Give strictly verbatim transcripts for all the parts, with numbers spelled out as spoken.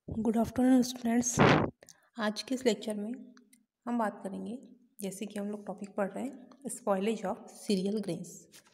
Good afternoon students. आज के इस लेक्चर में हम बात करेंगे, जैसे कि हम लोग टॉपिक पढ़ रहे हैं स्पॉइलेज ऑफ सीरियल ग्रेन्स,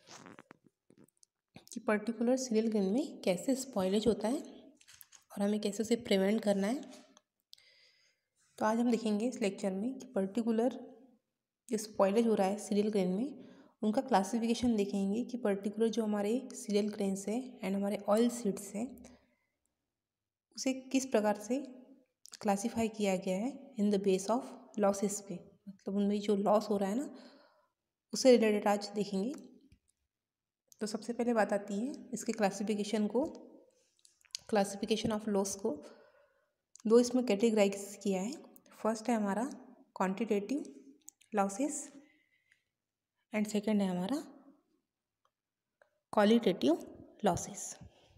कि पर्टिकुलर सीरियल ग्रेन में कैसे स्पॉइलेज होता है और हमें कैसे उसे प्रिवेंट करना है। तो आज हम देखेंगे इस लेक्चर में कि पर्टिकुलर जो स्पॉइलेज हो रहा है सीरियल ग्रेन में, उनका क्लासिफिकेशन देखेंगे कि पर्टिकुलर जो हमारे सीरियल ग्रेन्स है एंड हमारे ऑयल सीड्स हैं उसे किस प्रकार से क्लासिफाई किया गया है in the base of losses पे, मतलब उनमें जो लॉस हो रहा है ना उससे रिलेटेड आज देखेंगे। तो सबसे पहले बात आती है इसके क्लासिफिकेशन को, क्लासिफिकेशन ऑफ लॉस को दो इसमें कैटेगराइज किया है। फर्स्ट है हमारा क्वांटिटेटिव लॉसेस एंड सेकंड है हमारा क्वालिटेटिव लॉसेस।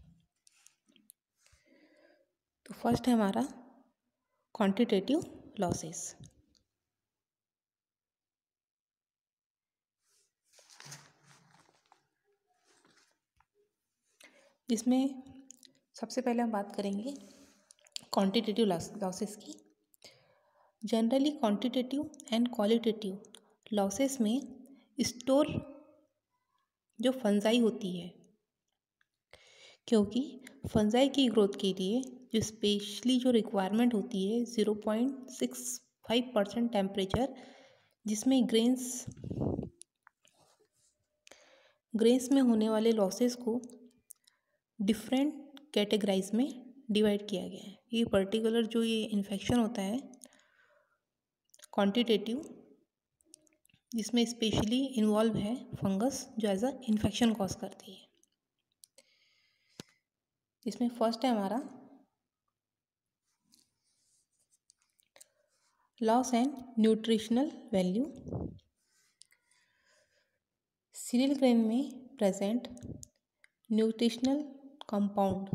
तो फर्स्ट है हमारा क्वांटिटेटिव लॉसेस। इसमें सबसे पहले हम बात करेंगे क्वांटिटेटिव लॉसेस की। Generally quantitative and qualitative losses में स्टोर जो फंजाई होती है, क्योंकि फंजाई की ग्रोथ के लिए जो स्पेशली जो रिक्वायरमेंट होती है zero point six five percent temperature, जिसमें ग्रेन्स ग्रेन्स में होने वाले लॉसेस को डिफरेंट कैटेगराइज में डिवाइड किया गया है। ये पर्टिकुलर जो ये इन्फेक्शन होता है क्वांटिटेटिव, जिसमें स्पेशली इन्वॉल्व है फंगस जो एज अ इन्फेक्शन कॉज करती है। इसमें फर्स्ट है हमारा loss and nutritional value. Cereal grain में प्रेजेंट न्यूट्रिशनल कंपाउंड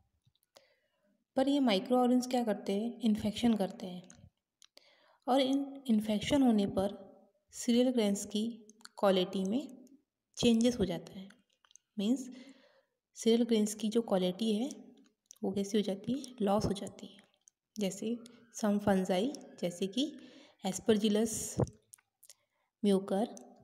पर ये माइक्रो ऑर्गेन्स क्या करते हैं, इन्फेक्शन करते हैं, और इन इन्फेक्शन होने पर सीरियल ग्रेन्स की क्वालिटी में चेंजेस हो जाता है। मीन्स सीरियल ग्रेन्स की जो क्वालिटी है वो कैसी हो जाती है, लॉस हो जाती है। जैसे सम फंजाई जैसे कि एस्परजिलस, म्यूकर,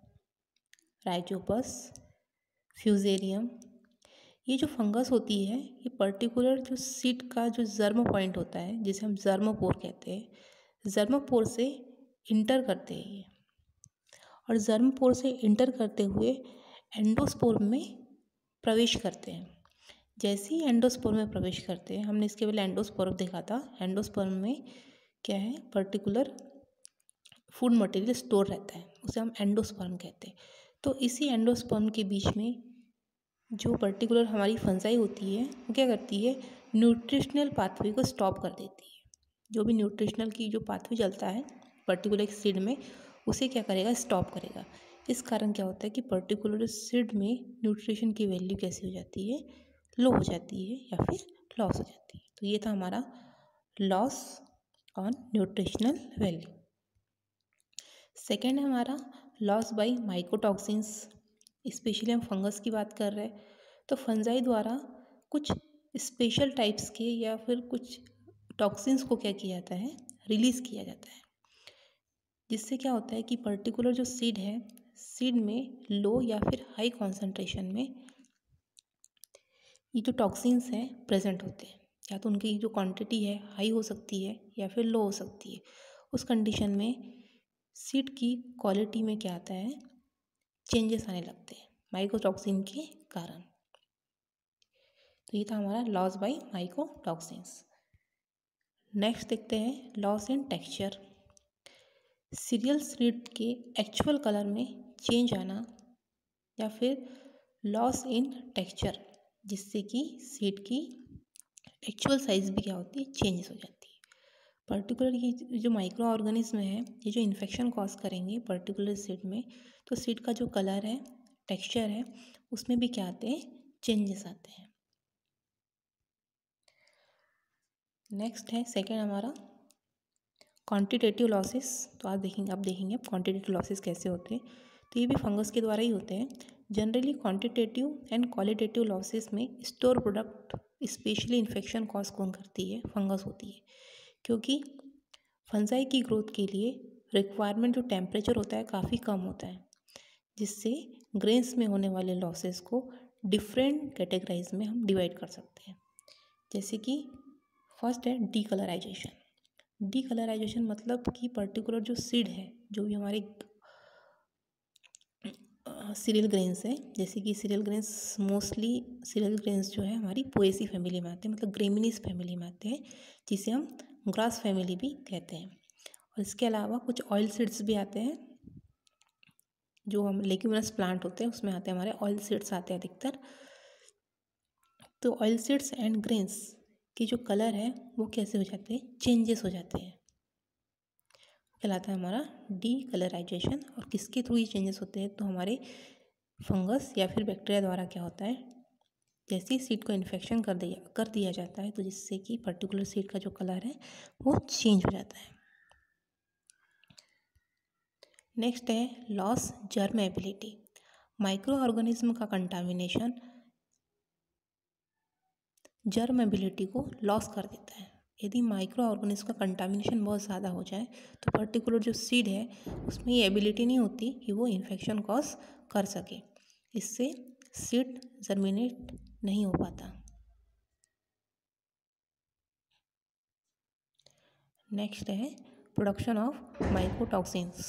राइजोपस, फ्यूजेरियम, ये जो फंगस होती है ये पर्टिकुलर जो सीड का जो जर्म पॉइंट होता है जिसे हम जर्मोपोर कहते हैं, जर्मोपोर से इंटर करते हैं ये, और जर्मपोर से इंटर करते हुए एंडोस्पोर में प्रवेश करते हैं। जैसे ही एंडोस्पोर में प्रवेश करते हैं, हमने इसके पहले एंडोस्पोर देखा था, एंडोस्पोर में क्या है, पर्टिकुलर फूड मटेरियल स्टोर रहता है, उसे हम एंडोस्पर्म कहते हैं। तो इसी एंडोस्पर्म के बीच में जो पर्टिकुलर हमारी फंजाई होती है वो क्या करती है, न्यूट्रिशनल पाथवे को स्टॉप कर देती है। जो भी न्यूट्रिशनल की जो पाथवे चलता है पर्टिकुलर सीड में, उसे क्या करेगा, स्टॉप करेगा। इस कारण क्या होता है कि पर्टिकुलर सीड में न्यूट्रिशन की वैल्यू कैसी हो जाती है, लो हो जाती है या फिर लॉस हो जाती है। तो ये था हमारा loss on nutritional value. Second है हमारा लॉस बाय माइकोटॉक्सिन्स। स्पेशली हम फंगस की बात कर रहे हैं, तो फंजाई द्वारा कुछ स्पेशल टाइप्स के या फिर कुछ टॉक्सिन्स को क्या किया जाता है, रिलीज़ किया जाता है, जिससे क्या होता है कि पर्टिकुलर जो सीड है, सीड में लो या फिर हाई कॉन्सेंट्रेशन में ये जो टॉक्सिन्स हैं प्रेजेंट होते हैं। या तो उनकी जो क्वांटिटी है हाई हो सकती है या फिर लो हो सकती है। उस कंडीशन में सीड की क्वालिटी में क्या आता है, चेंजेस आने लगते हैं माइकोटॉक्सिन के कारण। तो ये था हमारा लॉस बाय माइकोटॉक्सिन्स। नेक्स्ट देखते हैं loss in texture. Cereal seed के एक्चुअल कलर में चेंज आना या फिर लॉस इन टेक्सचर, जिससे कि सीड की एक्चुअल साइज भी क्या होती है, चेंजेस हो जाती है। पर्टिकुलर ये जो माइक्रो ऑर्गेनिज्म है, ये जो इन्फेक्शन कॉज करेंगे पर्टिकुलर सीड में, तो सीड का जो कलर है, टेक्सचर है, उसमें भी क्या आते हैं, चेंजेस आते हैं। नेक्स्ट है सेकेंड हमारा क्वांटिटेटिव लॉसेस। तो आज देखेंगे अब देखेंगे अब क्वांटिटेटिव लॉसेस कैसे होते हैं। तो ये भी फंगस के द्वारा ही होते हैं। Generally quantitative and qualitative losses में store product specially infection cause कौन करती है? फंगस होती है, क्योंकि फंजाई की ग्रोथ के लिए रिक्वायरमेंट जो टेम्परेचर होता है काफ़ी कम होता है, जिससे ग्रेन्स में होने वाले लॉसेस को डिफरेंट कैटेगराइज में हम डिवाइड कर सकते हैं। जैसे कि फर्स्ट है डीकलराइजेशन। डीकलराइजेशन मतलब कि पर्टिकुलर जो सीड है, जो भी हमारे सीरियल ग्रेन्स है, जैसे कि cereal grains mostly cereal grains जो है हमारी पोएसी फैमिली में आते हैं, मतलब ग्रेमिनीस फैमिली में आते हैं, जिसे हम ग्रास फैमिली भी कहते हैं। और इसके अलावा कुछ ऑयल सीड्स भी आते हैं, जो हम लेग्यूमिनस प्लांट होते हैं उसमें आते हैं, हमारे ऑयल सीड्स आते हैं अधिकतर। तो ऑयल सीड्स एंड ग्रेन्स की जो कलर है वो कैसे हो जाते हैं? चेंजेस हो जाते हैं, कहलाता है हमारा डीकलराइजेशन। और किसके थ्रू ये चेंजेस होते हैं? तो हमारे फंगस या फिर बैक्टीरिया द्वारा क्या होता है, जैसे ही सीड को इन्फेक्शन कर दिया कर दिया जाता है तो जिससे कि पर्टिकुलर सीड का जो कलर है वो चेंज हो जाता है। नेक्स्ट है loss germ ability. Micro organism का कंटामिनेशन जर्म एबिलिटी को लॉस कर देता है। यदि माइक्रो ऑर्गेनिज्म का कंटामिनेशन बहुत ज़्यादा हो जाए तो पर्टिकुलर जो सीड है उसमें ये एबिलिटी नहीं होती कि वो इन्फेक्शन कॉज कर सके, इससे सीड जर्मिनेट नहीं हो पाता। नेक्स्ट है production of mycotoxins.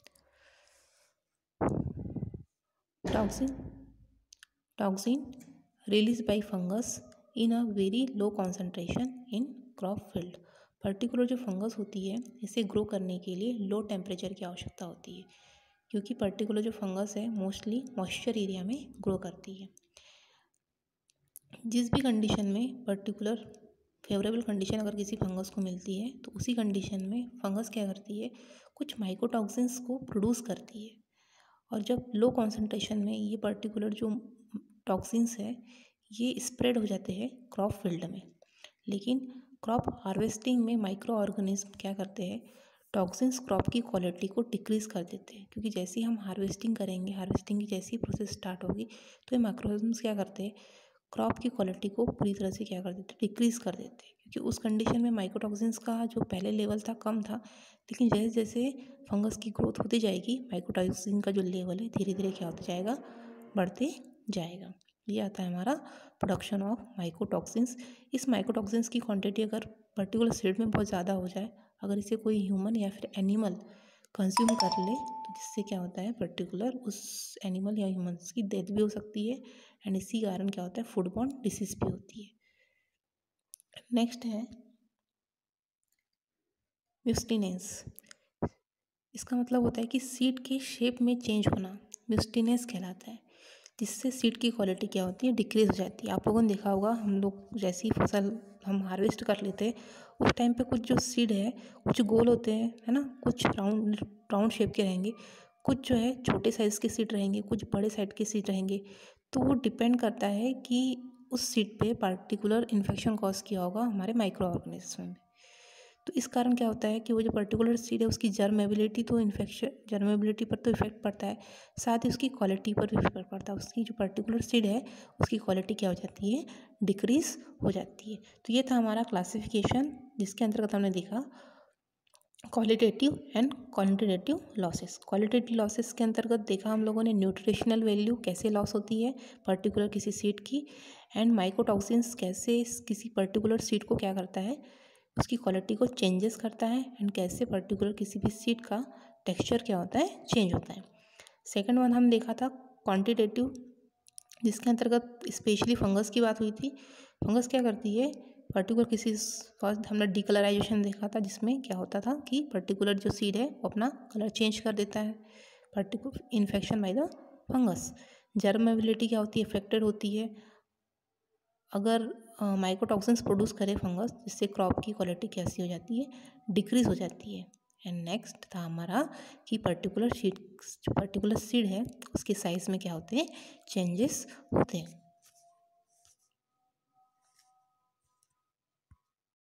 Toxin toxin release by fungus in a very low concentration in crop field. Particular जो फंगस होती है इसे ग्रो करने के लिए लो टेम्परेचर की आवश्यकता होती है, क्योंकि पर्टिकुलर जो फंगस है मोस्टली मॉइस्चर एरिया में ग्रो करती है। जिस भी कंडीशन में पर्टिकुलर फेवरेबल कंडीशन अगर किसी फंगस को मिलती है तो उसी कंडीशन में फंगस क्या करती है, कुछ माइकोटॉक्सिन्स को प्रोड्यूस करती है। और जब लो कॉन्सेंट्रेशन में ये पर्टिकुलर जो टॉक्सिन्स है ये स्प्रेड हो जाते हैं क्रॉप फील्ड में, लेकिन क्रॉप हार्वेस्टिंग में माइक्रो ऑर्गेनिज्म क्या करते हैं, टॉक्सिन्स क्रॉप की क्वालिटी को डिक्रीज़ कर देते हैं। क्योंकि जैसे ही हम हार्वेस्टिंग करेंगे, हार्वेस्टिंग की जैसी प्रोसेस स्टार्ट होगी तो ये माइक्रो ऑर्गेनिज्म क्या करते हैं, क्रॉप की क्वालिटी को पूरी तरह से क्या कर देते हैं, डिक्रीज़ कर देते हैं। क्योंकि उस कंडीशन में माइकोटॉक्सिन्स का जो पहले लेवल था कम था, लेकिन जैसे जैसे फंगस की ग्रोथ होती जाएगी माइकोटॉक्सिन का जो लेवल है धीरे धीरे क्या होता जाएगा, बढ़ते जाएगा। ये आता है हमारा प्रोडक्शन ऑफ माइकोटॉक्सिन्स। इस माइकोटॉक्सिन्स की क्वांटिटी अगर पर्टिकुलर सीड में बहुत ज़्यादा हो जाए, अगर इसे कोई ह्यूमन या फिर एनिमल कंज्यूम कर ले तो जिससे क्या होता है, पर्टिकुलर उस एनिमल या ह्यूमन्स की डेथ भी हो सकती है, एंड इसी कारण क्या होता है, फूड बॉर्न डिसीज भी होती है। नेक्स्ट है म्यूस्टिनेंस। इसका मतलब होता है कि सीड के शेप में चेंज होना म्यूस्टिनेंस कहलाता है, जिससे सीड की क्वालिटी क्या होती है, डिक्रीज हो जाती है। आप लोगों ने देखा होगा, हम लोग जैसी फसल हम हार्वेस्ट कर लेते हैं उस टाइम पे कुछ जो सीड है कुछ गोल होते हैं, है ना, कुछ राउंड राउंड शेप के रहेंगे, कुछ जो है छोटे साइज़ के सीड रहेंगे, कुछ बड़े साइज के सीड रहेंगे। तो वो डिपेंड करता है कि उस सीड पे पर्टिकुलर इन्फेक्शन कॉज किया होगा हमारे माइक्रो ऑर्गेनिज्म में। तो इस कारण क्या होता है कि वो जो पर्टिकुलर सीड है उसकी जर्म एबिलिटी तो इन्फेक्शन जर्म एबिलिटी पर तो इफेक्ट पड़ता है, साथ ही उसकी क्वालिटी पर भी इफेक्ट पड़ता है। उसकी जो पर्टिकुलर सीड है उसकी क्वालिटी क्या हो जाती है, डिक्रीज हो जाती है। तो ये था हमारा क्लासिफिकेशन, जिसके अंतर्गत हमने देखा qualitative and quantitative losses. Qualitative losses के अंतर्गत देखा हम लोगों ने न्यूट्रिशनल वैल्यू कैसे लॉस होती है पर्टिकुलर किसी सीड की, एंड माइकोटॉक्सिन्स कैसे किसी पर्टिकुलर सीड को क्या करता है, उसकी क्वालिटी को चेंजेस करता है, एंड कैसे पर्टिकुलर किसी भी सीड का टेक्सचर क्या होता है, चेंज होता है। सेकेंड वन हम देखा था क्वांटिटेटिव, जिसके अंतर्गत स्पेशली फंगस की बात हुई थी। फंगस क्या करती है, पर्टिकुलर किसी फर्स्ट हमने डीकलराइजेशन देखा था, जिसमें क्या होता था कि पर्टिकुलर जो सीड है वो अपना कलर चेंज कर देता है particular infection by the fungus. Germ ability क्या होती है, अफेक्टेड होती है अगर माइकोटॉक्सिन्स प्रोड्यूस करे फंगस, जिससे क्रॉप की क्वालिटी कैसी हो जाती है, डिक्रीज हो जाती है। एंड नेक्स्ट था हमारा कि पर्टिकुलर सीड जो पर्टिकुलर सीड है उसके साइज में क्या होते हैं, चेंजेस होते हैं।